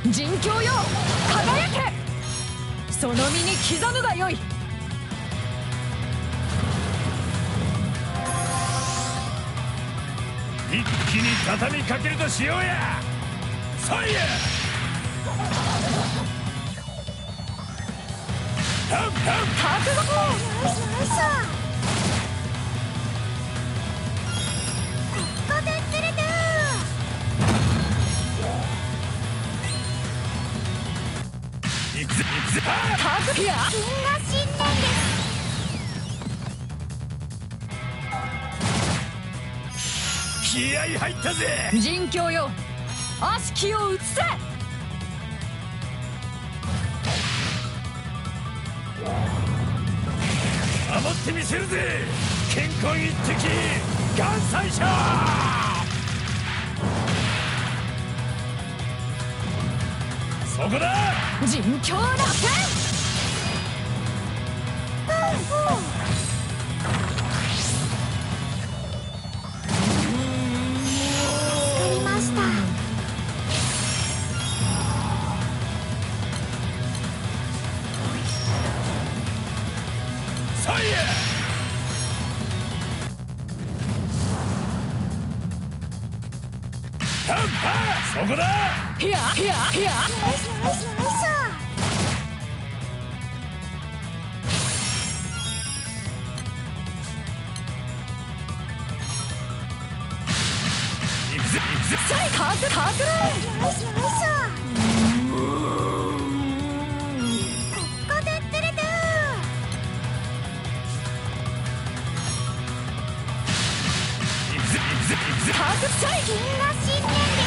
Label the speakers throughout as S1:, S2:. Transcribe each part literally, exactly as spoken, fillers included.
S1: 人狂よ輝け。その身に刻むがよい。
S2: 一気に畳みかけるとしようや。そいや覚悟。
S3: よいしょよいしょ。ここでつれて
S2: ーいくぜいくぜ。
S1: タクや
S3: 銀河新年です。
S2: 気合い入ったぜ。
S1: 人狂よ悪しきを移せ。
S2: 守ってみせるぜ。健康一滴岩彩者。そこだ。
S1: 人狂楽天。
S2: そこだ。
S1: ひやひやひや。
S3: よいしょよいしょよいしょ。
S2: 行くぜ行くぜ。
S1: さいかくかく。
S3: よいしょよいしょ。ここでつれて
S2: 行くぜ行くぜ行くぜ。
S1: かくさい。
S3: 銀河新年です。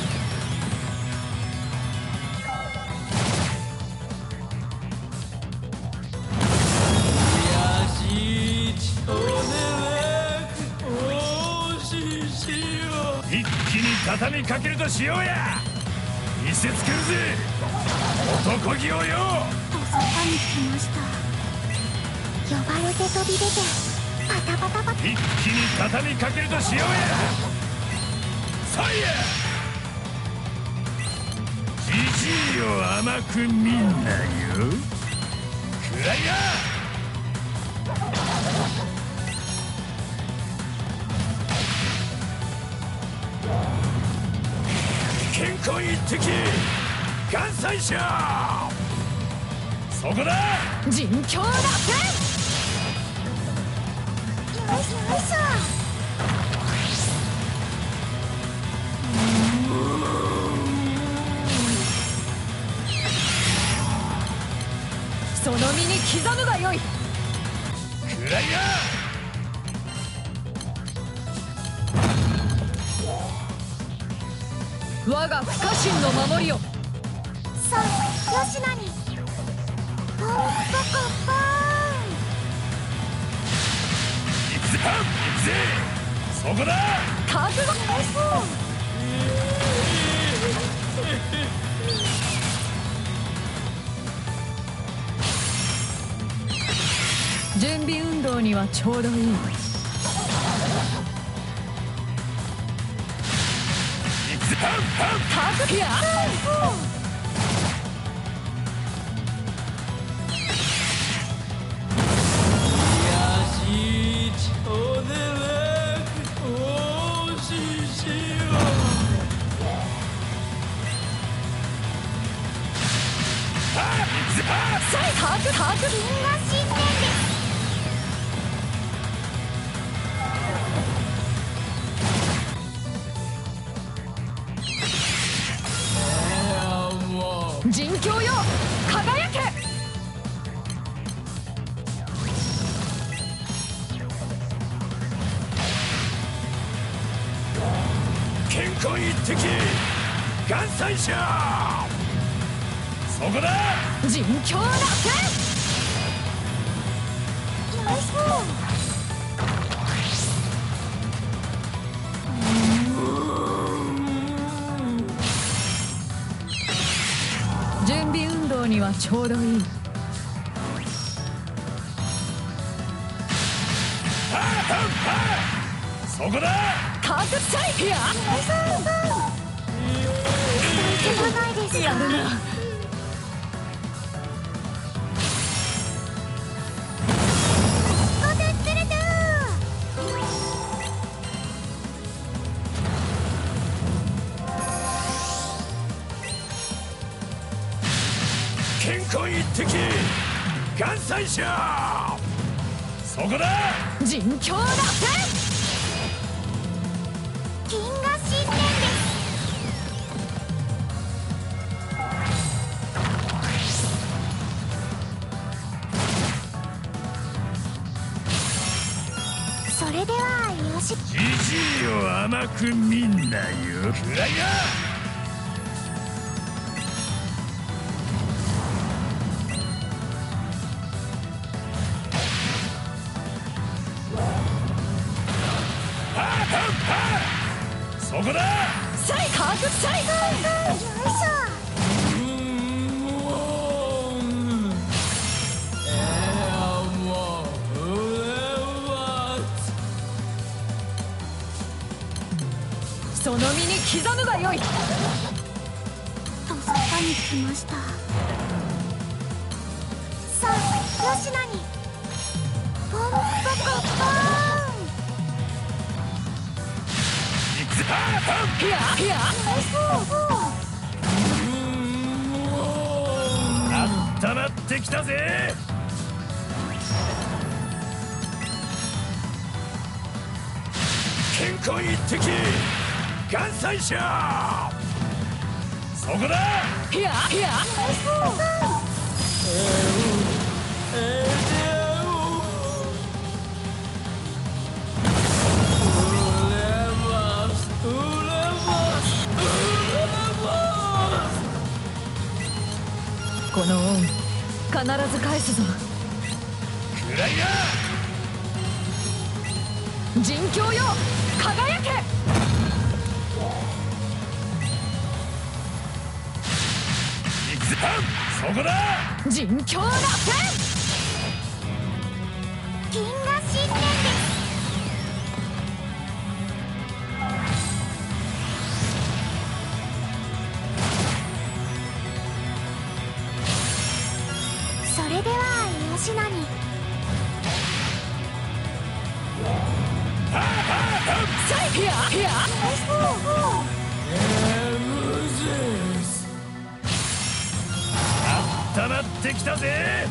S2: 一気に畳みかけるとしようや。見せつけるぜ男気をよ。
S3: とそばに来ました。呼ばれて飛び出てパタパタパタ。
S2: 一気に畳みかけるとしようや。そいやじじいを甘く見んなよ。くらいや。健康一滴岩彩者。そこだ。
S1: 人狂楽天。
S3: よいしょよいしょ。
S1: その身に刻むがよい。
S2: くらいや。
S1: 我が不可侵の守りを。
S3: さあよしなにポンポコポーン。
S2: 行くぜ行くぜ。そこだ。
S1: 覚悟。準備運動にはちょうどいい。
S2: 行くぜ。
S1: タクや。さいタクタク。
S3: 銀河新年です。
S1: 人狂よ輝け。
S2: 健康一滴岩彩者。そこだ。
S1: 人狂楽天。
S3: よいしょ。
S1: 準備運動にはちょうどいい。
S2: そこだ。
S1: カークサイピア。
S3: 手がないです。
S1: てやるな。
S2: 健康一滴関西者、そこだ。
S1: 人狂だって
S3: 銀河神殿です。それではよし。
S2: じじいを甘く見んなよ。くらいがそこだ。
S1: サイカークサイ
S3: よいしょ。
S1: その身に刻むがよい。
S3: とそばに来ました。さあよしなにポンポコポーン。
S1: いやいや
S2: あったまってきたぜ。健康一滴関西者、そこだ。
S1: いやいやこの恩必ず返すぞ。
S2: くらいが
S1: 人狂よ輝け。
S2: 行くぜ。そこだ。
S1: 人狂だって
S3: 銀河神殿です。それではよしなに
S1: サイいやいや
S2: あったまってきたぜ。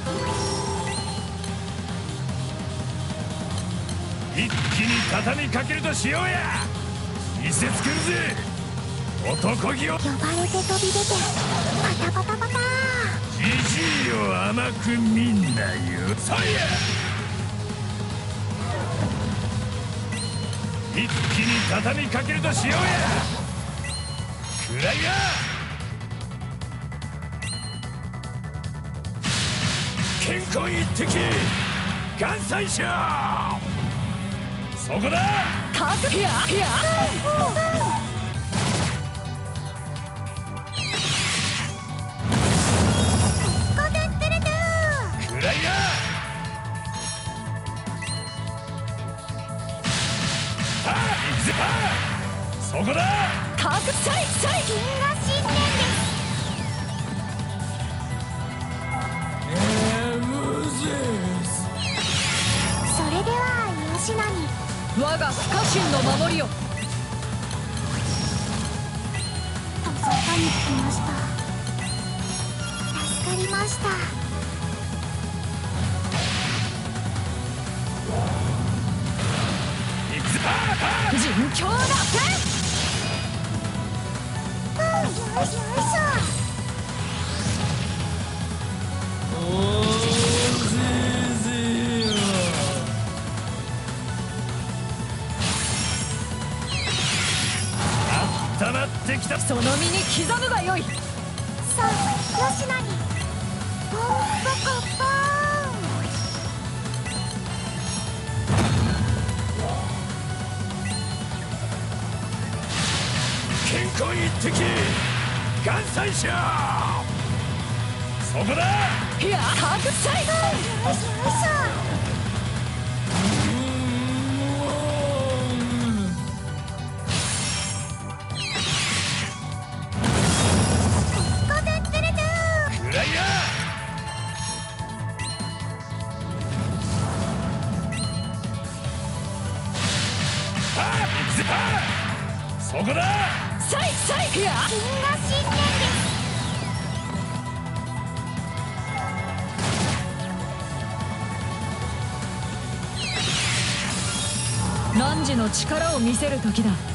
S2: 一気に畳みかけるとしようや。見せつけるぜ男気を。
S3: 呼ばれて飛び出てパタパタパタ。
S2: じじいを甘く見んなよ。そいや一気に畳みかけるとしようや。くらいが健康一滴関西者、そこだ。
S1: かくいやいや
S2: くらいがそこだ。
S1: かくサイサイ
S3: 銀河神殿です。それではよしなに
S1: 我が不可侵の守りよ。
S3: とそばに来ました。助かりました。
S1: 人狂だって
S3: うんよいしょよいしょ。
S2: あったまってきた。
S1: その身に刻むがよい。
S3: さあよしなにポンポコポーン。
S2: 健康一滴関西者、そこだ。
S1: いやかくサイ
S3: よいしょよいしょ。こ
S2: そこだ。
S1: サイサイクや
S3: 銀河神殿です。
S1: 汝の力を見せる時だ。